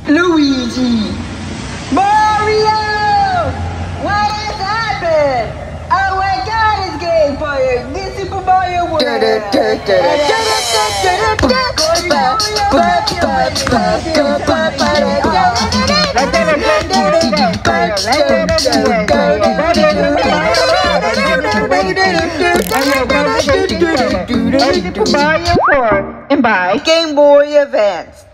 Luigi! Mario! What has happened? Oh my god, it's Game Boy! This Super Mario World! Mario 4 and buy Game Boy Advance.